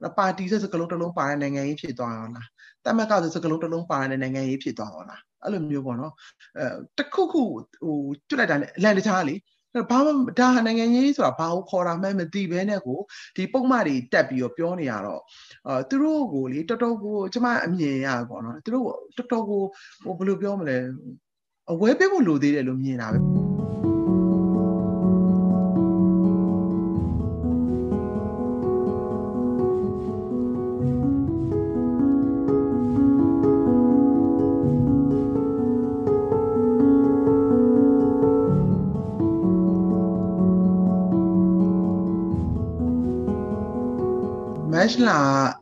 ပါတီဆိုစကလုံးတစ်လုံးပါတဲ့နိုင်ငံရေးဖြစ်သွားအောင်လားတမက်ကဆိုစကလုံးတစ်လုံးပါတဲ့နိုင်ငံရေးဖြစ်သွားအောင်လားအဲ့လိုမျိုးပေါ့နော်တခုခုကျွတ်လိုက်တာနဲ့အလန့်တခြားလေဘာမှဒါနိုင်ငံရေးဆိုတာဘာကိုခေါ်တာမှမသိဘဲနဲ့ကိုဒီပုံမှန်တွေတက်ပြီးတော့ပြောနေရတော့သူတို့ကိုလေတော်တော်ကိုကျမအမြင်ရပေါ့နော်သူတို့တော်တော်ကိုဘယ်လိုပြောမလဲအဝဲပေးဖို့လိုသေးတယ်လို့မြင်တာပဲမတ်လ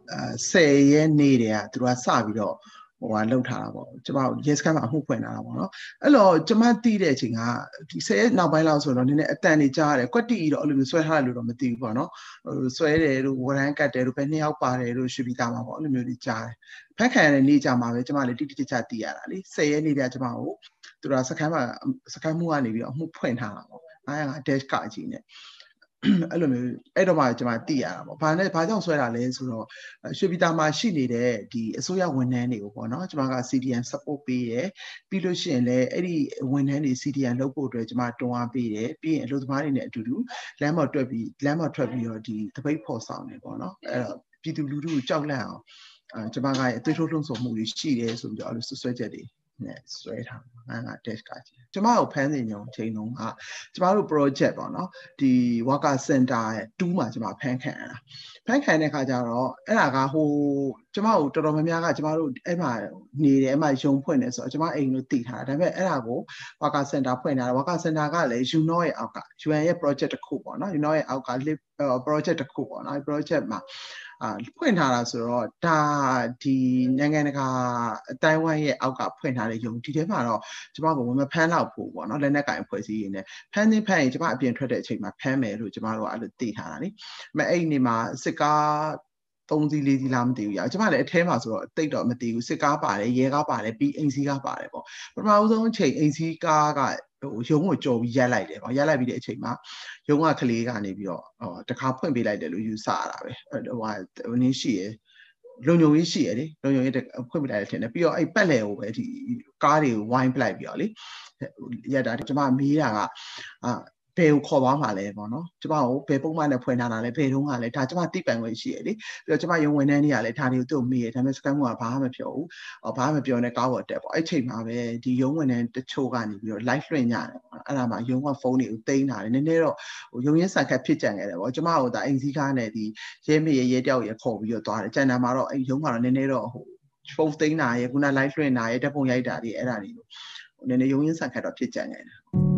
10ရက်နေ့တည်းကသူတို့ကစပြီးတော့လောက်ထားတာပေါ့ကျမရဲစခန်းမှာအမှုဖွင့်လာတာပေါ့နော်အဲ့တော့ကျမသိတဲ့အချိန်ကဒီ10ရက်နောက်ပိုင်းလောက်ဆိုတော့နည်းနည်းအတန်နေကြားရတယ်ကွက်တီတော့အဲ့လိုမျိုးဆွဲထားတယ်လို့တော့မသိဘူးပေါ့နော်ဆွဲတယ်လို့ဝရမ်းကတ်တယ်လို့ပဲ2ယောက်ပါတယ်လို့ရှိပြီးသားမှာပေါ့အဲ့လိုမျိုးကြီးကြားတယ်ဖက်ခံရတဲ့နေ့ကြမှာပဲကျမလည်းတိတိကျကျသိရတာလေ10ရက်နေ့တည်းကကျမကိုသူတို့စခန်းမှုကနေပြီးတော့အမှုဖွင့်ထားတာပေါ့900 dash ကကြီးနဲ့အဲ့လိုမျိုးအဲ့တော့မှကျွန်မသိရတာပေါ့ဘာကြောင့်ဆွဲတာလဲဆိုတော့ရွှေပြည်သာမှာရှိနေတဲ့ဒီအစိုးရဝန်ထမ်းတွေကိုပေါ့နော်ကျွန်မက CDN support ပေးတယ်ပြီးလို့ရှိရင်လည်းအဲ့ဒီဝန်ထမ်းတွေ CDN လုပ်ဖို့အတွက်ကျွန်မတွန်းအားပေးတယ်ပြီးရင်အလုပ်သမားတွေနဲ့အတူတူလမ်းပေါ်ထွက်ပြီးတော့ဒီတပိတ်ဖော်ဆောင်နေပေါ့နော်အဲ့တော့ပြည်သူလူထုကိုကြောက်လန့်အောင်ကျွန်မကသွေးထိုးလှုံ့ဆော်မှုတွေရှိတယ်ဆိုပြီးတော့အဲ့လိုဆွဲချက်တွေနဲ့ဆွဲထားတာတက်ကကြီးကျမကိုဖမ်းနေညုံချိန်လုံးကကျမတို့ project ပေါ့နော်ဒီ worker center 2မှာကျမဖမ်းခံရတာဖမ်းခံတဲ့ခါကျတော့အဲ့ဒါကကျမကိုတော်တော်များများကကျမတို့အဲ့မှာနေတယ်အဲ့မှာရုံဖွင့်တယ်ဆိုတော့ကျမအိမ်လို့တည်ထားတာဒါပေမဲ့အဲ့ဒါကို worker center ဖွင့်ထားတာ worker center ကလည်း UNO ရဲ့အောက်က UN ရဲ့ project တစ်ခုပေါ့နော် UNO ရဲ့အောက်က project တစ်ခုပေါ့နော် project မှာဖွင့်ထားတာဆိုတော့ဒါဒီနိုင်ငံတကာအတိုင်းဝိုင်းရဲ့အောက်ကဖွင့်ထားတဲ့ယုံဒီထဲမှာတော့ကျမကိုမဖမ်းတော့ဘူးပေါ့နော်လက်နက်ကင်ဖွဲ့စည်းရင်းနဲ့ဖမ်းရင်ကျမအပြင်ထွက်တဲ့အချိန်မှာဖမ်းမယ်လို့ကျမတို့အဲ့လိုသိထားတာလေအဲ့ဒီမှာစစ်ကား3စီး4စီးလားမသိဘူးရကျမလည်းအထဲမှာဆိုတော့တိတ်တော့မသိဘူးစစ်ကားပါတယ်ရဲကားပါတယ်ပြီးအိမ်စီးကားပါတယ်ပေါ့ပထမဆုံးအချိန်အိမ်စီးကားကရုံးကိုကြော်ပြီးရက်လိုက်တယ်ပေါ့ရက်လိုက်ပြီးတဲ့အချိန်မှာရုံးကကလေးကနေပြီးတော့တခါဖွင့်ပေးလိုက်တယ်လို့ယူဆရတာပဲဟိုနင်းရှိရယ်လုံညုံရေးရှိရယ်လေလုံညုံရေးဖွင့်ပေးလိုက်တယ်ထင်တယ်ပြီးတော့အဲ့ပတ်လည်ကိုပဲဒီကားတွေကိုဝိုင်းပလိုက်ပြီးတော့လေရက်တာကျမမေးတာကဘယ်ကိုခေါ်သွားမှာလဲပေါ့နော်ကျမကိုဘယ်ပုံမှန်နဲ့ဖွင့်ထားတာလဲဘယ်တုန်းကလဲဒါကျမသိပိုင်ခွင့်ရှိရလေပြီးတော့ကျမရုံဝန်ထမ်းတွေကလည်းဒါတွေကိုသူ့မေးတယ်ဒါပေမဲ့စကန်မှုကဘာမှမပြောဘူးဘာမှမပြောနဲ့ကားပေါ်တက်ပေါ့အဲ့ချိန်မှာပဲဒီရုံဝန်ထမ်းတချို့ကနေပြီးတော့ live လွှင့်ကြတယ်ပေါ့အဲ့ဒါမှရုံကဖုန်းတွေကိုတိန်းတာတယ်နည်းနည်းတော့ရုံရင်းဆန်ခတ်ဖြစ်ကြံခဲ့တယ်ပေါ့ကျမကိုဒါအိမ်စည်းကားနဲ့ဒီရဲမေရဲတယောက်ရခေါ်ပြီးတော့သွားတယ်ကျန်တာမှာတော့အဲ့ရုံကတော့နည်းနည်းတော့ဖုန်းသိန်းတာရခုန live လွှင့်တာရဓာတ်ပုံရိုက်တာတွေအဲ့ဒါတွေကိုနည်းနည်းရုံရင်းဆန်ခတ်တော့ဖြစ်ကြံခဲ့တယ်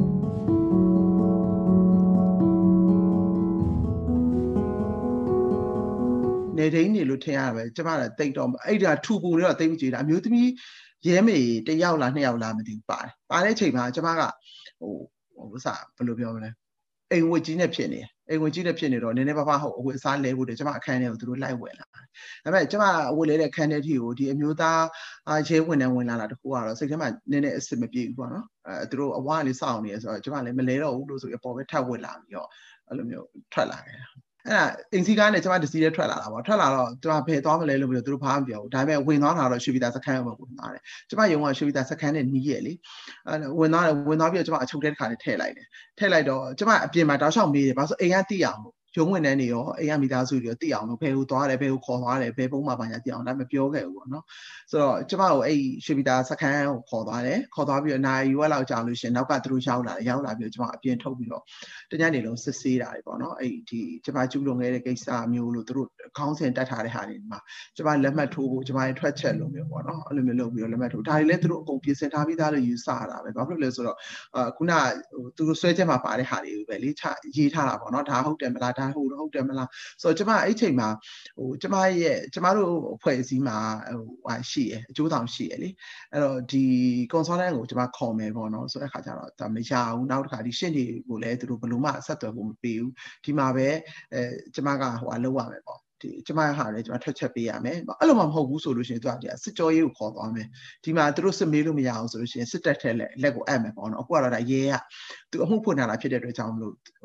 နေတိုင်းနေလို့ထင်ရတာပဲကျမကတိတ်တော့အဲ့ဒါထူပူနေတော့တိတ်မကြည့်တာအမျိုးသမီးရဲမေတယောက်လား2ယောက်လားမသိဘူးပါတယ်ပါတဲ့အချိန်မှာကျမကဘယ်လိုပြောမလဲအိမ်ဝတ်ကြီးနဲ့ဖြစ်နေအိမ်ဝတ်ကြီးနဲ့ဖြစ်နေတော့နည်းနည်းပါးပါးဟုတ်အဝတ်အစားလဲဖို့တည်းကျမအခန်းထဲကိုသူတို့လိုက်ဝင်လာတယ်ဒါပေမဲ့ကျမအဝတ်လဲတဲ့အခန်းထဲထိကိုဒီအမျိုးသားရဲဝင်နှံဝင်လာတာတခုကတော့စိတ်ထဲမှာနည်းနည်းအဆင်မပြေဘူးပေါ့နော်သူတို့အဝါလေးစောင့်နေရဆိုတော့ကျမလည်းမလဲတော့ဘူးလို့ဆိုပြီးအပေါ်ပဲထပ်ဝင်လာပြီးတော့အဲ့လိုမျိုးထွက်လာခဲ့တာအဲ့ဒါအင်စီကားနဲ့ကျမတစီးလေးထွက်လာတာပေါ့ထွက်လာတော့ကျမဖယ်သွားမလဲလို့ပြောသူတို့ဘာမှမပြောဘူးဒါပေမဲ့ဝင်သွားတာတော့ရွှေပြည်သာစခန်းကိုဝင်သွားတယ်ကျမရုံကရွှေပြည်သာစခန်းနဲ့နီးရလေဝင်သွားပြီးတော့ကျမအချုပ်ထဲတစ်ခါလေးထည့်လိုက်တယ်ထည့်လိုက်တော့ကျမအပြင်မှာတောက်လျှောက်မေးတယ်ဘာလို့အိမ်ကသိအောင်လို့ရုံးဝင်တဲ့နေရောအိမ်ကမိသားစုတွေရောသိအောင်လို့ဘယ်ကိုသွားတယ်ဘယ်ကိုခေါ်သွားတယ်ဘယ်ပုံမှန်ပါညာသိအောင်ဒါပေမဲ့ပြောခဲ့ဘူးပေါ့နော်ဆိုတော့ကျမကိုအဲ့ရွှေပြည်သာစခန်းကိုခေါ်သွားတယ်ခေါ်သွားပြီးတော့နာရီဝက်လောက်ကြာလို့ရှင်နောက်ကသူတို့ရောက်လာပြီးတော့ကျမအပြင်ထုတ်ပြီးတော့တညနေလုံးစစ်ဆေးတာတွေပေါ့နော်အဲ့ဒီကျမကျူးလွန်ခဲ့တဲ့ကိစ္စမျိုးလို့သူတို့ခေါင်းစဉ်တက်ထားတဲ့ဟာတွေမှာကျမလက်မှတ်ထိုးဖို့ကျမရဲ့ထွက်ချက်လို့မျိုးပေါ့နော်အဲ့လိုမျိုးလုပ်ပြီးတော့လက်မှတ်ထိုးဒါတွေလည်းသူတို့အကုန်ပြင်ဆင်ထားပြီးသားလို့ယူဆရတာပဲဘာဖြစ်လို့လဲဆိုတော့ခုနသူတို့ဆွဲချက်မှာပါတဲ့ဟာတွေကိုပဲလေရေးထားတာပေါ့နော်ဒါဟုတ်တယ်မလားဒါဟုတ်တယ်မလားဆိုတော့ကျမအဲ့ချိန်မှာကျမတို့အဖွဲ့အစည်းမှာရှိရယ်အကျိုးဆောင်ရှိရယ်လေအဲ့တော့ဒီ consultant ကိုကျမခေါ်မယ်ပေါ့နော်ဆိုတဲ့အခါကျတော့ဒါမရဘူးနောက်တစ်ခါဒီရှင်းတွေကိုလည်းသူတို့ဘယ်လိုမှဆက်သွယ်ဖို့မပေးဘူးဒီမှာပဲကျမကလုပ်ရမယ်ပေါ့ကျမဟာလည်းကျမထွက်ချက်ပေးရမယ်အဲ့လိုမှမဟုတ်ဘူးဆိုလို့ရှိရင်သူကစစ်ကြောရေးကိုခေါ်သွားမယ်ဒီမှာသူတို့စစ်မေးလို့မရအောင်ဆိုလို့ရှိရင်စစ်တပ်ထဲလက်ကိုအပ်မယ်ပေါ့နော်အခုကတော့ဒါရဲကသူအမှုဖွင့်ထားတာဖြစ်တဲ့အတွက်ကြောင့်မလို့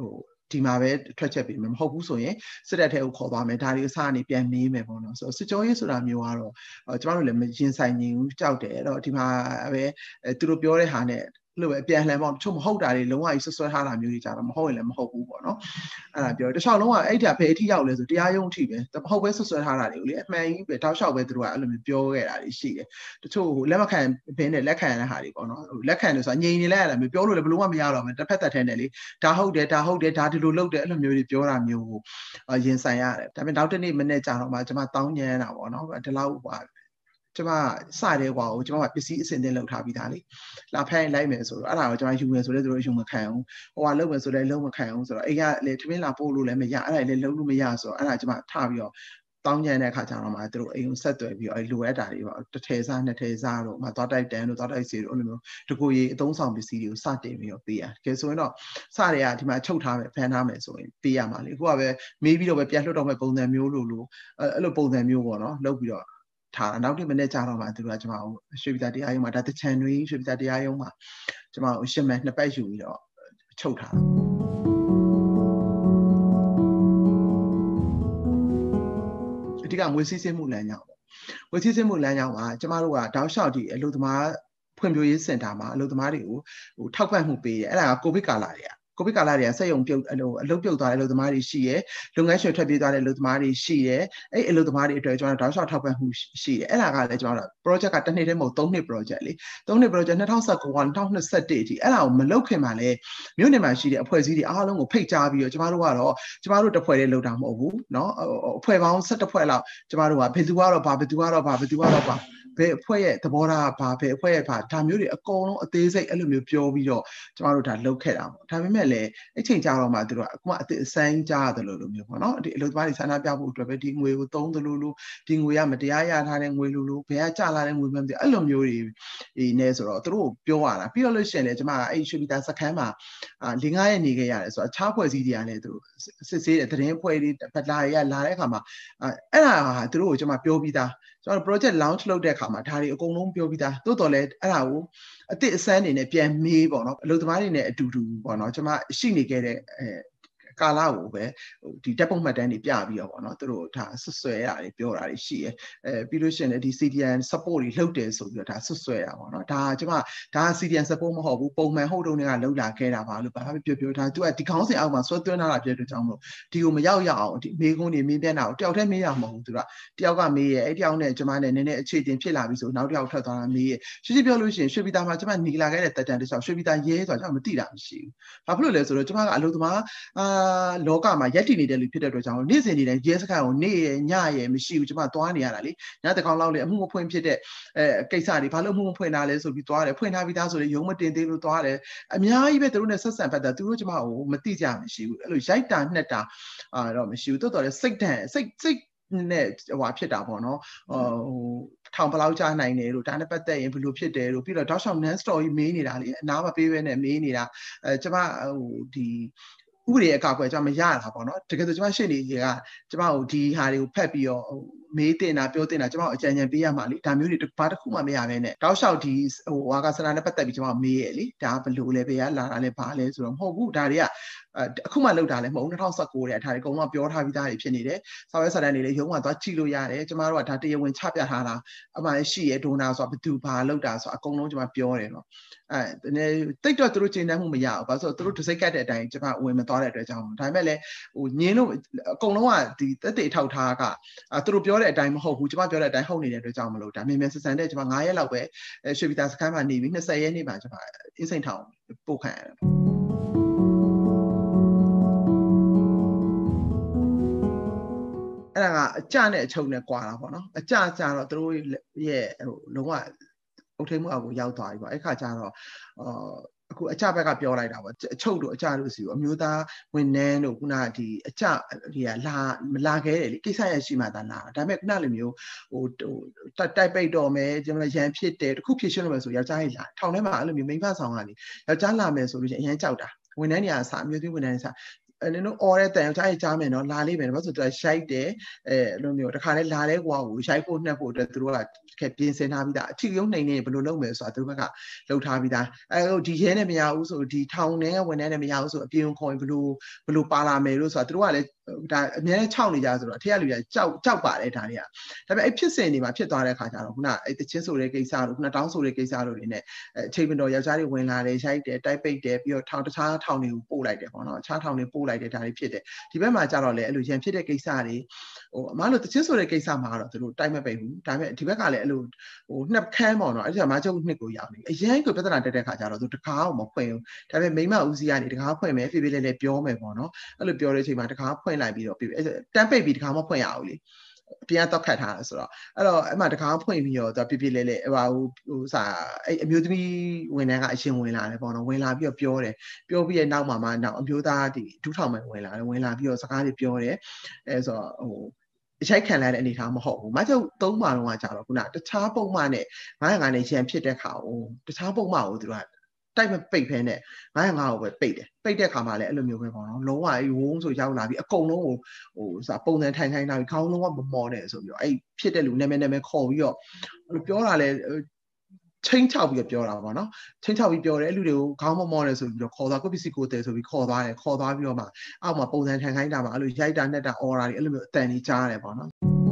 ဒီမှာပဲထွက်ချက်ပေးမယ်မဟုတ်ဘူးဆိုရင်စစ်တပ်ထဲကိုခေါ်သွားမယ်ဒါတွေကိုစနေပြန်မေးမယ်ပေါ့နော်ဆိုတော့စစ်ကြောရေးဆိုတာမျိုးကတော့ကျမတို့လည်းမရင်ဆိုင်နိုင်ဘူးကြောက်တယ်အဲ့တော့ဒီမှာပဲသူတို့ပြောတဲ့ဟာနဲ့လို့ပဲပြန်လှန်ပေါ့တချို့မဟုတ်တာတွေလုံးဝကြီးဆွဆွဲထားတာမျိုးတွေကြတော့မဟုတ်ရင်လည်းမဟုတ်ဘူးပေါ့နော်အဲ့ဒါပြောတခြားလုံးကအဲ့ဒါပဲအထိရောက်လဲဆိုတရားရုံးအထိပဲမဟုတ်ပဲဆွဆွဲထားတာတွေကိုလေအမှန်ကြီးပဲတောက်လျှောက်ပဲသူတို့ကအဲ့လိုမျိုးပြောခဲ့တာတွေရှိတယ်တချို့လက်မခံဘင်းနဲ့လက်ခံရတဲ့ဟာတွေပေါ့နော်လက်ခံလို့ဆိုတာငြိမ်နေလိုက်ရတာမျိုးပြောလို့လည်းဘလို့မှမရတော့ဘူးတစ်ဖက်သက်ထဲနဲ့လေဒါဟုတ်တယ်ဒါဒီလိုလုပ်တယ်အဲ့လိုမျိုးတွေပြောတာမျိုးကိုရင်ဆိုင်ရတယ်ဒါပေမဲ့နောက်တစ်နေ့မနေ့ကြာတော့မှကျွန်မတောင်းညံတာပေါ့နော်ဒီလောက်ဟိုကျွန်မစတဲ့ကွာကိုကျွန်မပစ္စည်းအစင်တင်လောက်ထားပြီးသားလေလာဖမ်းလိုက်မယ်ဆိုတော့အဲ့ဒါကိုကျွန်မယူမယ်ဆိုလဲသူတို့ယူမခံအောင်ဟိုကလုပ်မယ်ဆိုလဲလုံးမခံအောင်ဆိုတော့အိမ်ကလေထမင်းလာပို့လို့လည်းမရအဲ့ဒါလည်းလုံးလို့မရဆိုတော့အဲ့ဒါကျွန်မထားပြီးတော့တောင်းညံတဲ့အခါကျတော့မှသူတို့အိမ်ကိုဆက်သွယ်ပြီးတော့လိုအပ်တာတွေပေါ့တစ်ထည်စားနှစ်ထည်စားတော့မှသွားတိုက်တန်းတို့သွားတိုက်စီတို့အဲ့လိုမျိုးတကူကြီးအသုံးဆောင်ပစ္စည်းတွေကိုစတင်ပြီးတော့ပေးရတကယ်ဆိုရင်တော့စတွေကဒီမှာချုပ်ထားမယ်ဖမ်းထားမယ်ဆိုရင်ပေးရမှာလေအခုကပဲမေးပြီးတော့ပဲပြန်လွှတ်တော့မဲ့ပုံစံမျိုးလို့အဲ့လိုပုံစံမျိုးပေါ့နော်လုပ်ပြီးတော့ထားနောက်တစ်မနေ့ကြာတော့မှသူတို့ကကျွန်မရွှေပြည်သာတရားရုံးမှာဒါတချန်တွေရွှေပြည်သာတရားရုံးမှာကျွန်မရှင်းမယ်နှစ်ပတ်ယူပြီးတော့ချုပ်ထားအဓိကငွေစည်းစိမ်မှုလမ်းကြောင်းပေါ့ငွေစည်းစိမ်မှုလမ်းကြောင်းမှာကျွန်မတို့ကတောက်လျှောက်ဒီအလုပ်သမားဖွံ့ဖြိုးရေးစင်တာမှာအလုပ်သမားတွေကိုထောက်ပံ့မှုပေးတယ်အဲ့ဒါကကိုဗစ်ကာလတွေကကိုဗစ်ကာလတွေကစက်ရုံပြုတ်အလုပ်ပြုတ်သွားတဲ့အလုပ်သမားတွေရှိရယ်လုပ်ငန်းရှင်ထွက်ပြေးသွားတဲ့အလုပ်သမားတွေရှိရယ်အဲ့အလုပ်သမားတွေအတွက်ကျွန်တော်တောက်လျှောက်ထောက်ပံ့မှုရှိတယ်အဲ့ဒါကလည်းကျွန်တော်တို့ project ကတစ်နှစ်တည်းမဟုတ်3နှစ် project လေ3နှစ် project 2019က2021အထိအဲ့ဒါကိုမလုပ်ခင်မှာလည်းမြို့နယ်မှာရှိတဲ့အဖွဲ့အစည်းတွေအားလုံးကိုဖိတ်ကြားပြီးတော့ကျွန်တော်တို့ကတော့ကျွန်တော်တို့တစ်ဖွဲ့တည်းလုပ်တာမဟုတ်ဘူးเนาะအဖွဲ့ပေါင်း17ဖွဲ့လောက်ကျွန်တော်တို့ကဘယ်သူကတော့ဘာဘယ်သူကတော့ဘာဘယ်သူကတော့ဘာဘယ်အဖွဲ့ရဲ့သဘောထားဘာဘယ်အဖွဲ့ရဲ့ဘာဒါမျိုးတွေအကုန်လုံးအသေးစိတ်အဲ့လိုမျိုးပြောပြီးတော့ကျွန်တော်တို့ဒါလုပ်ခဲ့တာပေါ့ဒါပေမဲ့လည်းအချိန်ကြာတော့မှသူတို့ကအခုမှအသစ်အစမ်းကြားရတယ်လို့မျိုးပေါ့နော်ဒီအလုပ်သမားတွေဆန္ဒပြဖို့အတွက်ပဲဒီငွေကိုသုံးသလိုလိုဒီငွေကမတရားရထားတဲ့ငွေလိုလိုဘယ်ကကျလာတဲ့ငွေမှမသိအဲ့လိုမျိုးတွေနေဆိုတော့သူတို့ပြောရတာပြီးတော့လို့ရှိရင်လည်းကျွန်မအဲ့ရွှေပြည်သာစခန်းမှာ၄-၅ ရက်နေခဲ့ရတယ်ဆိုတော့အခြားဖွဲ့စည်းတွေကလည်းသူစစ်ဆေးတဲ့သတင်းဖွဲ့တွေဗလာတွေကလာတဲ့အခါမှာအဲ့ဒါဟာသူတို့ကိုကျွန်မပြောပြီးသားကျွန်တော် project launch လုပ်တဲ့အခါမှာဒါတွေအကုန်လုံးပြောပြီးသားတိုးတော်လဲအဲ့ဒါကိုအသစ်အစမ်းနေနဲ့ပြန်မေးပေါ့နော်အလုပ်သမားတွေနဲ့အတူတူပေါ့နော်ကျွန်မရှိနေခဲ့တဲ့ကာလကိုပဲဒီဓာတ်ပုံမှတ်တမ်းတွေပြပြီးတော့ပေါ့နော်သူတို့ဒါဆွဆွဲရတယ်ပြောတာတွေရှိရပြီးလို့ရှိရင်လည်းဒီ CDN support တွေလုပ်တယ်ဆိုပြီးတော့ဒါဆွဆွဲတာပေါ့နော်ဒါကျွန်မဒါ CDN support မဟုတ်ဘူးပုံမှန်ဟုတ်တုန်းကလောက်လာခဲ့တာပါလို့ဘာပဲပြောဒါသူကဒီခေါင်းစဉ်အောက်မှာဆွဲသွင်းထားတာပြတဲ့ကြောင့်မလို့ဒီကိုမရောက်ရအောင်ဒီမေးခွန်းတွေမေးပြတာကိုတယောက်တည်းမေးရမှာမဟုတ်ဘူးသူကတယောက်ကမေးရအဲ့တယောက်နဲ့ကျွန်မနဲ့နည်းနည်းအခြေတင်ဖြစ်လာပြီဆိုနောက်တယောက်ထွက်သွားတာမေးရရှင်းရှင်းပြောလို့ရှိရင်ရွှေပြည်သာမှာကျွန်မหนีလာခဲ့တဲ့တက်တန်တခြားရွှေပြည်သာရဲဆိုတာကျွန်မမသိတာမရှိဘူးဘာဖြစ်လို့လဲဆိုတော့ကျွန်မကအလုပ်သမားလောကမှာရက်တည်နေတဲ့လူဖြစ်တဲ့အတွက်ကြောင့်နေ့စဉ်နေတဲ့ရဲစခန်းကိုနေ့ရညရမရှိဘူးကျွန်မသွားနေရတာလေညတကောင်လောက်လေအမှုမဖွင့်ဖြစ်တဲ့ကိစ္စတွေဘာလို့အမှုမဖွင့်တာလဲဆိုပြီးသွားတယ်ဖွင့်ထားပြီးသားဆိုရင်ရုံးမတင်သေးလို့သွားတယ်အများကြီးပဲသူတို့နဲ့ဆက်ဆံဖက်တာသူတို့ကျွန်မကိုမသိကြမရှိဘူးအဲ့လိုရိုက်တာနှက်တာတော့မရှိဘူးတော်တော်လေးစိတ်နဲ့ဟိုဖြစ်တာပေါ့နော်ဟိုထောင်ဘလောက်ကြားနိုင်တယ်လို့ဒါနဲ့ပတ်သက်ရင်ဘယ်လိုဖြစ်တယ်လို့ပြီးတော့တောက်လျှောက် non story မေးနေတာလေအနားမပေးဘဲနဲ့မေးနေတာကျွန်မဟိုဒီဥပဒေအကောက်ွယ်ကျွန်မမရတာပေါ့နော်တကယ်ဆိုကျွန်မရှေ့နေကြီးကကျွန်မကိုဒီဟာတွေကိုဖက်ပြီးတော့မေးတင်တာပြောတင်တာကျွန်မအကြံဉာဏ်ပေးရမှာလေဒါမျိုးတွေဘာတစ်ခုမှမရဘဲနဲ့တောက်လျှောက်ဒီဟိုဝါကစနာနဲ့ပတ်သက်ပြီးကျွန်မမေးရလေဒါဘယ်လိုလဲပေးရလာတာလဲဘာလဲဆိုတော့မဟုတ်ဘူးဒါတွေကအခုမှလောက်တာလည်းမဟုတ်2019တဲ့အထားတွေအကုန်လုံးပြောထားပြီးသားတွေဖြစ်နေတယ်။ဆောက်ရဲစာတမ်းတွေလည်းရုံးမှာသွားကြည့်လို့ရတယ်။ကျမတို့ကဒါတရားဝင်ချပြထားတာအမှန်ရှိရဒိုနာဆိုတာဘယ်သူဘာလောက်တာဆိုအကုန်လုံးကျမပြောတယ်နော်။တိတ်တော့သူတို့ကျင့်တတ်မှုမရဘူး။ဘာလို့ဆိုတော့သူတို့တစိတ်ကတ်တဲ့အတိုင်းကျမဝင်မသွားတဲ့အတွက်ကြောင့်ဒါပေမဲ့လည်းဟိုညင်းလို့အကုန်လုံးကဒီတက်တေထောက်ထားကသူတို့ပြောတဲ့အတိုင်းမဟုတ်ဘူး။ကျမပြောတဲ့အတိုင်းဟုတ်နေတဲ့အတွက်ကြောင့်မလို့ဒါမြန်မြန်ဆန်ဆန်တဲ့ကျမ9ရက်လောက်ပဲရွှေပြည်သာစခန်းမှာနေပြီး20ရက်နေ့မှာကျမအင်းစိန်ထောင်ပို့ခံရတယ်။အဲ့ဒါကအကြနဲ့အချုပ်နဲ့ကွာတာပေါ့နော်အကြကြတော့သူတို့ရဲ့ဟိုလုံးဝအုပ်ထိပ်မှုအောက်ကိုရောက်သွားပြီပေါ့အဲ့ခါကျတော့အခုအကြဘက်ကပြောလိုက်တာပေါ့အချုပ်တို့အကြတို့စီကိုအမျိုးသားဝန်နှန်းတို့ခုနကဒီအကြတွေကလာခဲ့တယ်လေကိစ္စရရှိမှသာလာဒါပေမဲ့ခုနလိုမျိုးဟိုတိုက်ပိတ်တော့မယ်ကျွန်တော်ရန်ဖြစ်တယ်တခုဖြစ်ရှင်းလို့မယ်ဆိုယောက်ျားကြီးလာထောင်ထဲမှာအဲ့လိုမျိုးမိန်းမဆောင်ကနေယောက်ျားလာမယ်ဆိုလို့ရှိရင်အရန်ကြောက်တာဝန်နှန်းနေရာအစားအမျိုးသမီးဝန်နှန်းနေစားနင်တို့အော်တဲ့တန်ကြားရကြားမယ်နော်လာလိမ့်မယ်ဘာလို့ဆိုတော့ရှိုက်တယ်လိုမျိုးတခါလဲလာတဲ့ကွာကိုရှိုက်ဖို့နှက်ဖို့အတွက်သူတို့ကပြင်ဆင်ထားပြီးသားအထီရုံးနိုင်နေဘယ်လိုလုပ်မယ်ဆိုတာသူတို့ဘက်ကလှုပ်ထားပြီးသားဒီရဲနဲ့မရဘူးဆိုဒီထောင်ထဲဝန်ထမ်းနဲ့မရဘူးဆိုအပြင်ခေါ်ရင်ဘယ်လိုပါလာမယ်လို့ဆိုတာသူတို့ကလည်းဒါအများနဲ့ခြောက်နေကြဆိုတော့အထက်ကလူတွေကကြောက်ပါတယ်ဒါတွေကဒါပေမဲ့အဲ့ဖြစ်စဉ်တွေမှာဖြစ်သွားတဲ့ခါကျတော့ခုနအဲ့တချင်းဆိုတဲ့ကိစ္စတို့ခုနတောင်းဆိုတဲ့ကိစ္စတို့တွေနဲ့အချိန်မတော်ယောက်ျားတွေဝင်လာတယ်ရိုက်တယ်တိုက်ပိတ်တယ်ပြီးတော့တခြားထောင်တွေကိုပို့လိုက်တယ်ပေါ့နော်အခြားထောင်တွေပို့လိုက်တယ်ဒါတွေဖြစ်တယ်ဒီဘက်မှာကျတော့လေအဲ့လိုရန်ဖြစ်တဲ့ကိစ္စတွေအမားတို့တချင်းဆိုတဲ့ကိစ္စမှာတော့သူတို့တိုက်မပိတ်ဘူးဒါပေမဲ့ဒီဘက်ကလည်းအဲ့လိုနှစ်ခမ်းပေါ့နော်အဲ့ဒီမှာကျုပ်နှစ်ကိုရောက်နေအရင်ကပြဿနာတက်တဲ့ခါကျတော့သူတကားအောင်မဖွင့်ဘူးဒါပေမဲ့မိမဦးစီးကနေတကားဖွင့်မယ်ဖေဖေလေးလည်းပြောမယ်ပေါ့နော်အဲ့လိုပြောတဲ့အချိန်မှာတကားဖွင့်လိုက်ပြီးတော့တန်းပိတ်ပြီးတကားမဖွင့်ရဘူးလေပြန်တော့ခတ်ထားတယ်ဆိုတော့အဲ့တော့အဲ့မှာတကားဖွင့်ပြီးတော့သူပြပြလဲလဲဟိုစာအဲ့အမျိုးသမီးဝန်ထမ်းကအရှင်ဝင်လာတယ်ပေါ့နော်ဝင်လာပြီးတော့ပြောတယ်ပြောပြီးရဲ့နောက်မှာနောက်အမျိုးသားဒီဒုထောင်မှာဝင်လာတယ်ဝင်လာပြီးတော့စကားတွေပြောတယ်အဲ့ဆိုတော့အချိုက်ခံလိုက်တဲ့အနေထားမဟုတ်ဘူးမကျုပ်သုံးပါတော့ကြာတော့ခုနတခြားပုံမှန်နဲ့905နဲ့ရန်ဖြစ်တဲ့ခါကိုတခြားပုံမှန်ကိုသူကတိုက်မပိတ်ဖဲနဲ့905ကိုပဲပိတ်တယ်ပိတ်တဲ့ခါမှာလည်းအဲ့လိုမျိုးပဲပေါ့နော်လုံးဝအေးဝုန်းဆိုရောက်လာပြီးအကုန်လုံးကိုပုံစံထိုင်လာပြီးခေါင်းလုံးဝမမော်နဲ့ဆိုပြီးတော့အဲ့ဖြစ်တဲ့လူနာမည်ခေါ်ပြီးတော့ပြောတာလဲချင်းချောက်ပြီးပြောတာပေါ့နော်ချင်းချောက်ပြီးပြောတယ်လူတွေကိုခေါင်းမမော်နဲ့ဆိုပြီးတော့ခေါ်သွားကိုပစ္စည်းကိုတဲဆိုပြီးခေါ်သွားပြီးတော့မှအောက်မှာပုံစံထိုင်ခိုင်းတာမှာအဲ့လိုရိုက်တာနဲ့တာအော်တာတွေအဲ့လိုမျိုးအတန်ကြီးကြားရတယ်ပေါ့နော်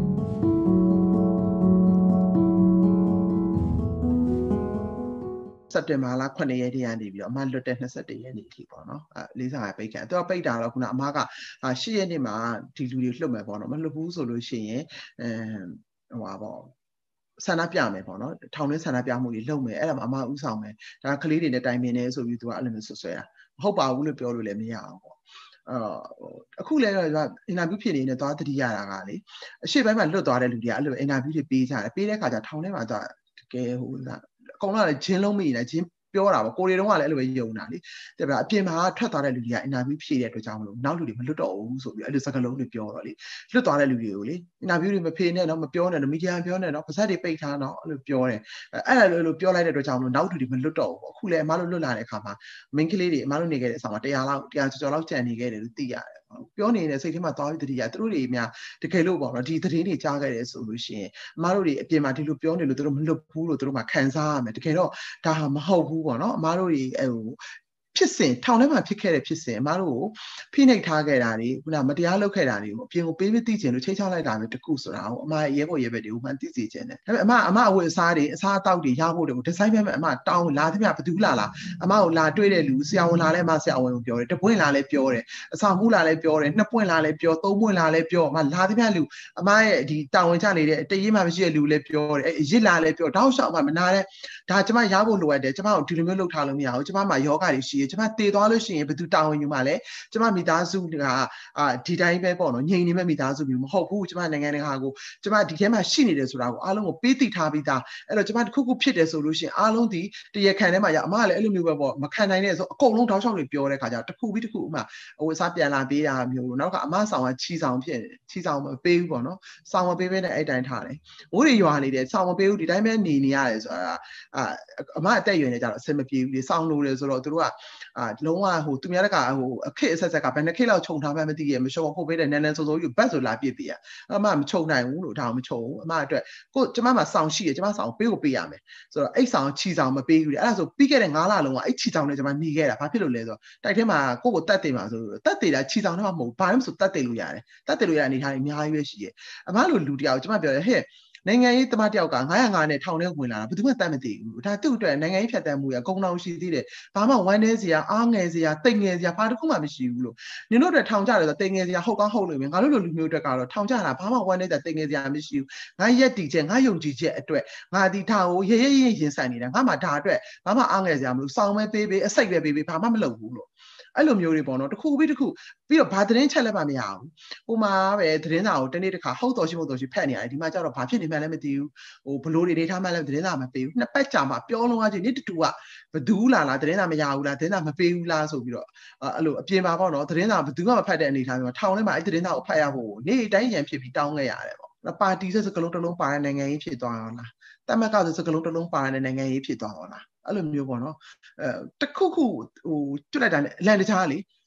စက်တင်ဘာလ9ရက်နေ့ကနေပြီးတော့အမလွတ်တဲ့21ရက်နေ့အထိပေါ့နော်45ပိတ်ခံသူကပိတ်တာတော့ခုနအမက10ရက်နေ့မှာဒီလူတွေလွတ်မယ်ပေါ့နော်မလွတ်ဘူးဆိုလို့ရှိရင်ပေါ့ဆန္ဒပြမယ်ပေါ့နော်ထောင်ထဲဆန္ဒပြမှုတွေလုပ်မယ်အဲ့ဒါမှအမဥဆောင်မယ်ဒါကလေးတွေနဲ့တိုင်ပင်နေဆိုပြီးသူကအဲ့လိုမျိုးဆွဆွဲတာမဟုတ်ပါဘူးလို့ပြောလို့လည်းမရအောင်ပေါ့အခုလည်းတော့အင်တာဗျူးဖြစ်နေနေသွားတတိရတာကလေအရှိပိုင်းမှာလွတ်သွားတဲ့လူတွေကအဲ့လိုအင်တာဗျူးတွေပေးကြတယ်ပေးတဲ့ခါကျထောင်ထဲမှာသူတကယ်အကုန်လုံးလည်းဂျင်းလုံးမိနေဂျင်းပြောတာပေါ့ကိုရီတုန်းကလည်းအဲ့လိုပဲယုံတာလေတဲ့ဗျာအပြင်မှာထွက်သွားတဲ့လူတွေကအင်တာဗျူးဖြေတဲ့အတွက်ကြောင့်မလို့နောက်လူတွေမလွတ်တော့ဘူးဆိုပြီးအဲ့လိုစကားလုံးတွေပြောတော့လေလွတ်သွားတဲ့လူတွေကိုလေအင်တာဗျူးတွေမဖြေနဲ့တော့မပြောနဲ့တော့မီဒီယာပြောနဲ့တော့ပါဇက်တွေပိတ်ထားတော့အဲ့လိုပြောတယ်အဲ့လိုပြောလိုက်တဲ့အတွက်ကြောင့်မလို့နောက်လူတွေမလွတ်တော့ဘူးပေါ့အခုလည်းအမတို့လွတ်လာတဲ့အခါမှာမင်းကလေးတွေအမတို့နေခဲ့တဲ့အဆောင်မှာ100ကျော်လောက်ကြံနေခဲ့တယ်လို့သိရတယ်ပြောနေတဲ့စိတ်ထဲမှာသွားပြီးတတိယသူတို့တွေများတကယ်လို့ပေါ့နော်ဒီသတင်းတွေကြားခဲ့တယ်ဆိုလို့ရှိရင်အမတို့တွေအပြင်မှာဒီလိုပြောနေလို့သူတို့မလွတ်ဘူးလို့သူတို့မှခံစားရမယ်တကယ်တော့ဒါဟာမဟုတ်ဘူးပေါ့နော်အမတို့တွေဖြစ်စဉ်ထောင်ထဲမှာဖြစ်ခဲ့တဲ့ဖြစ်စဉ်အမတို့ကိုဖိနှိပ်ထားခဲ့တာတွေခုနမတရားလုပ်ခဲ့တာတွေကိုအပြင်ကိုပေးမသိချင်လို့ချိန်ချောက်လိုက်တာပဲတခုဆိုတာကိုအမရဲဘော်ရဲဘက်တွေကိုမှသိစေချင်တယ်ဒါပေမဲ့အမအဝတ်အစားတွေအစားအသောက်တွေရဖို့တွေကိုဒီဇိုင်းပဲအမတောင်းလာသမျှဘသူလာအမကိုလာတွေ့တဲ့လူဆရာဝန်လာလဲအမဆရာဝန်ကိုပြောတယ်တပွင့်လာလဲပြောတယ်အဆောင်မှုလာလဲပြောတယ်နှစ်ပွင့်လာလဲပြောသုံးပွင့်လာလဲပြောအမလာသမျှလူအမရဲ့ဒီတာဝန်ချနေတဲ့တရေးမှမရှိတဲ့လူလဲပြောတယ်ရစ်လာလဲပြောတောက်လျှောက်အမမနာတဲ့ဒါကျမရဖို့လိုအပ်တယ်ကျမကိုဒီလိုမျိုးလုပ်ထားလို့မရဘူးကျမမှာယောဂတွေရှိတယ်ကျမတည်သွားလို့ရှိရင်ဘယ်သူတာဝန်ယူမှာလဲကျမမိသားစုကဒီတိုင်းပဲပေါ့နော်ငြိမ်နေမဲ့မိသားစုမျိုးမဟုတ်ဘူးကျမနိုင်ငံတကာကိုကျမဒီထဲမှာရှိနေတယ်ဆိုတာကိုအားလုံးကိုပေးသိထားပြီးသားအဲ့တော့ကျမတစ်ခုခုဖြစ်တယ်ဆိုလို့ရှိရင်အားလုံးဒီတရားခံထဲမှာရအမကလည်းအဲ့လိုမျိုးပဲပေါ့မခံနိုင်တဲ့ဆိုအကုန်လုံးတောက်လျှောက်တွေပြောတဲ့ခါကျတစ်ခုပြီးတစ်ခုအမဟိုစားပြန်လာပေးတာမျိုးလို့နောက်ကအမဆောင်ကချီဆောင်ဖြစ်ချီဆောင်မပေးဘူးပေါ့နော်ဆောင်မပေးဘဲနဲ့အဲ့တိုင်းထားတယ်မိုးတွေရွာနေတယ်ဆောင်မပေးဘူးဒီတိုင်းပဲနေရတယ်ဆိုတာအမအသက်အရွယ်နဲ့ကြတော့အဆင်မပြေဘူးလေဆောင်လို့လေဆိုတော့သူတို့ကလုံးဝဟိုသူများတကဟိုအခက်အဆက်ဆက်ကဘယ်နှခေတ်လောက်ခြုံထားမှမသိရမရှုံဖို့ပေးတဲ့နန်းနန်းစိုးစိုးယူဘတ်ဆိုလာပြစ်ပြရအမမခြုံနိုင်ဘူးလို့ဒါမှမခြုံဘူးအမအတွက်ကိုကျမမှာဆောင်ရှိရကျမဆောင်ပေးကိုပေးရမယ်ဆိုတော့အဲ့ဆောင်ချီဆောင်မပေးဘူးလေအဲ့ဒါဆိုပြီးခဲ့တဲ့9လလုံးကအဲ့ချီဆောင်နဲ့ကျမနေခဲ့တာဘာဖြစ်လို့လဲဆိုတော့တိုက်ထဲမှာကိုတတ်တယ်မှာဆိုတတ်တယ်လားချီဆောင်တော့မဟုတ်ဘာလို့ဆိုတတ်တယ်လို့ရတယ်တတ်တယ်လို့ရအနေထားအများကြီးပဲရှိရအမလိုလူတယောက်ကျမပြောတယ်ဟဲ့နိုင်ငံရေးသမားတယောက်က905နဲ့ထောင်ထဲဝင်လာတာဘယ်သူမှတတ်မသိဘူးဒါသူ့အတွက်နိုင်ငံရေးဖြတ်တန်းမှုရအကုန်လုံးရှိသေးတယ်ဘာမှဝမ်းနေစရာအားငယ်စရာတိတ်ငယ်စရာဘာတစ်ခုမှမရှိဘူးလို့နင်တို့အတွက်ထောင်ကြတယ်ဆိုတိတ်ငယ်စရာဟုတ်ကောင်းဟုတ်လို့ပဲငါတို့လိုလူမျိုးအတွက်ကတော့ထောင်ကြတာဘာမှဝမ်းနေစရာတိတ်ငယ်စရာမရှိဘူးငါရက်တီချက်ငါယုံကြည်ချက်အတွက်ငါဒီဒါကိုရဲရင်ဆိုင်နေတာငါမှဒါအတွက်ဘာမှအားငယ်စရာမလိုစောင်းပဲပေးအစိတ်ပဲပေးဘာမှမလုပ်ဘူးလို့အဲ့လိုမျိုးတွေပေါ့နော်တစ်ခုပြီးတစ်ခုပြီးတော့ဘာသတင်းချက်လည်းမရဘူးဟိုမှာပဲသတင်းစာကိုတနေ့တစ်ခါဟုတ်တော်ရှိမဟုတ်တော်ရှိဖက်နေရတယ်ဒီမှာကျတော့ဘာဖြစ်နေမှန်းလည်းမသိဘူးဟိုဘလို့တွေနေထားမှလည်းသတင်းစာမပေးဘူးနှစ်ပတ်ကြာမှပြောလုံးဝချင်းနေ့တူကဘသူလားသတင်းစာမရဘူးလားသတင်းစာမပေးဘူးလားဆိုပြီးတော့အဲ့လိုအပြင်မှာပေါ့နော်သတင်းစာဘသူမှမဖတ်တဲ့အနေထားမျိုးထောင်ထဲမှာအဲ့သတင်းစာကိုဖတ်ရဖို့နေ့တိုင်းရန်ဖြစ်ပြီးတောင်းခဲ့ရတယ်ပေါ့ပါတီစကလုံးတစ်လုံးပါတဲ့နိုင်ငံရေးဖြစ်သွားအောင်လားတမက်ကစကလုံးတစ်လုံးပါတဲ့နိုင်ငံရေးဖြစ်သွားအောင်လားအဲ့လိုမျိုးပေါ့နော်တခုခုဟိုကျွတ်လိုက်တာနဲ့အလန်တခြားလေ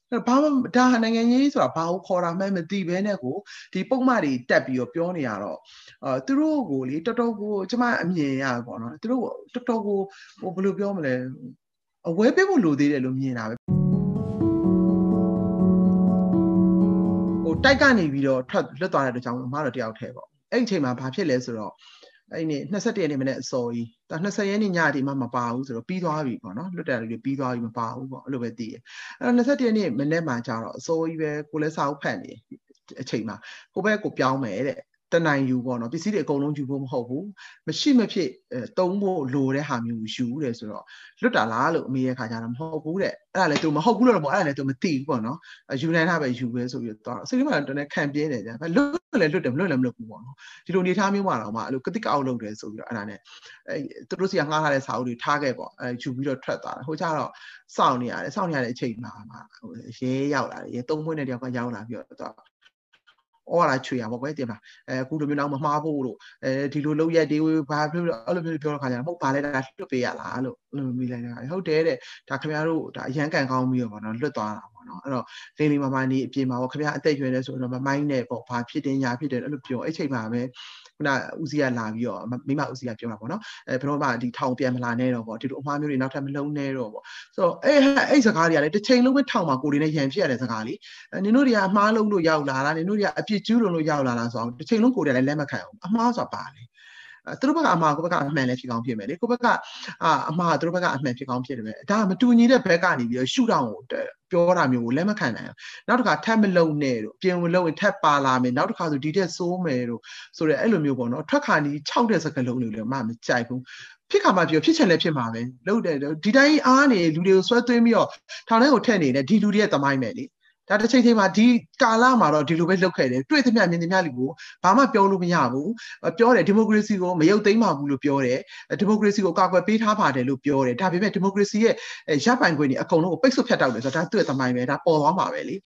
ဘာမှဒါနိုင်ငံရေးဆိုတာဘာကိုခေါ်တာမှမသိဘဲနဲ့ကိုဒီပုံမှန်တွေတက်ပြီးတော့ပြောနေရတော့သူတို့ကိုလေတော်တော်ကိုကျမအမြင်ရပေါ့နော်သူတို့တော်တော်ကိုဘယ်လိုပြောမလဲအဝဲပေးဖို့လိုသေးတယ်လို့မြင်တာပဲတိုက်ကနေပြီးတော့ထွက်လွတ်သွားတဲ့အတွက်ကြောင့်မတော့တယောက်ထဲပေါ့အဲ့ဒီအချိန်မှာဘာဖြစ်လဲဆိုတော့အဲ့ဒီ21ရက်နေ့မနေ့အစောကြီးဒါ20ရက်နေ့ညဒီမှမပါဘူးဆိုတော့ပြီးသွားပြီပေါ့နော်လွတ်တယ်တွေပြီးသွားပြီမပါဘူးပေါ့အဲ့လိုပဲသိရအဲ့တော့21ရက်နေ့မနေ့မှကျတော့အစောကြီးပဲကိုလည်းစာအုပ်ဖတ်နေအချိန်မှာကိုဘက်ကိုပြောင်းမယ်တဲ့တနိုင်ယူပေါ့နော်ပစ္စည်းတွေအကုန်လုံးယူဖို့မဟုတ်ဘူးမရှိမဖြစ်တုံးဖို့လိုတဲ့ဟာမျိုးယူတယ်ဆိုတော့လွတ်တာလားလို့အမေရဲ့ခါကျတော့မဟုတ်ဘူးတဲ့အဲ့ဒါလည်းသူမဟုတ်ဘူးလို့တော့ပေါ့အဲ့ဒါလည်းသူမသိဘူးပေါ့နော်ယူနိုင်တာပဲယူပဲဆိုပြီးတော့စိတ်ထဲမှာတနေ့ခံပြင်းနေကြလွတ်လည်းလွတ်တယ်မလွတ်လည်းမလွတ်ဘူးပေါ့နော်ဒီလိုနေထားမျိုးမှာတော့မှအဲ့လိုကတိကအောက်လုပ်တယ်ဆိုပြီးတော့အဲ့ဒါနဲ့သူတို့စီကငှားထားတဲ့စာအုပ်တွေထားခဲ့ပေါ့ယူပြီးတော့ထွက်သွားတယ်ဟိုကျတော့စောင့်နေရတယ်အချိန်မှာရဲရောက်လာတယ်ရဲ3မိနစ်တယောက်ကရောက်လာပြီးတော့အော်လာချွေရပါကွယ်တင်ပါအခုလိုမျိုးတော့မမှားဖို့လို့ဒီလိုလုပ်ရက်တွေဘာဖြစ်လို့အဲ့လိုမျိုးပြောတဲ့ခါကျတော့ဟုတ်ပါလဲဒါလွတ်ပေးရလားလို့မိလိုက်တာဟုတ်တယ်တဲ့ဒါခင်ဗျားတို့ဒါအရန်ကန်ကောင်းပြီးတော့ပေါ့နော်လွတ်သွားတာပေါ့နော်အဲ့တော့လိမ့်လိမ့်မာမာနေအပြင်မှာပေါ့ခင်ဗျားအသက်ရွယ်နေဆိုတော့မမိုင်းနဲ့ပေါ့ဘာဖြစ်တင်ညာဖြစ်တယ်အဲ့လိုပြောအဲ့ချိန်မှာပဲခုနဦးစီးကလာပြီးတော့မိမဦးစီးကပြောတာပေါ့နော်ဘယ်တော့မှဒီထောင်ပြန်မလာနဲ့တော့ပေါ့ဒီလိုအမှားမျိုးတွေနောက်ထပ်မလုံးနဲ့တော့ပေါ့ဆိုတော့အဲ့စကားတွေကလည်းတစ်ချိန်လုံးပဲထောင်မှာကိုယ်တွေနဲ့ရန်ဖြစ်ရတဲ့စကားလေနင်တို့တွေကအမှားလုံးလို့ရောက်လာတာနင်တို့တွေကအပြစ်ကျူးလို့ရောက်လာတာဆိုတော့တစ်ချိန်လုံးကိုယ်တွေလည်းလက်မခံအောင်အမှားဆိုတာပါလေသူတို့ဘက်ကအမှားကိုဘက်ကအမှန်လည်းဖြစ်ကောင်းဖြစ်မယ်လေကိုဘက်ကအမှားသူတို့ဘက်ကအမှန်ဖြစ်ကောင်းဖြစ်တယ်ပဲဒါမတူညီတဲ့ဘက်ကနေပြီးတော့ရှုထောင်ကိုပြောတာမျိုးကိုလက်မခံနိုင်အောင်နောက်တစ်ခါထပ်မလုံနဲ့တို့ပြင်ဝင်လုံရင်ထပ်ပါလာမယ်နောက်တစ်ခါဆိုဒီတက်ဆိုးမယ်တို့ဆိုတော့အဲ့လိုမျိုးပေါ့နော်ထွက်ခါနီး6တဲ့စကားလုံးတွေလည်းမကြိုက်ဘူးဖြစ်ခါမှပြောဖြစ်ချင်လည်းဖြစ်မှာပဲလို့တယ်ဒီတိုင်းအားနေလူတွေကိုဆွဲသွင်းပြီးတော့ထောင်ထဲကိုထည့်နေတဲ့ဒီလူတွေရဲ့သမိုင်းပဲလေဒါတစ်ချိန်မှာဒီကာလမှာတော့ဒီလိုပဲလုပ်ခဲ့တယ်တွေ့သမျှမြင်သမျှလူကိုဘာမှပြောလို့မရဘူးပြောတယ်ဒီမိုကရေစီကိုမရုပ်သိမ်းပါဘူးလို့ပြောတယ်ဒီမိုကရေစီကိုကာကွယ်ပေးထားပါတယ်လို့ပြောတယ်ဒါပေမဲ့ဒီမိုကရေစီရဲ့ရပ်ပိုင်ခွင့်တွေအကုန်လုံးကိုပိတ်ဆို့ဖြတ်တောက်တယ်ဆိုတော့ဒါသူ့ရဲ့သမိုင်းပဲဒါပေါ်သွားမှာပဲလေ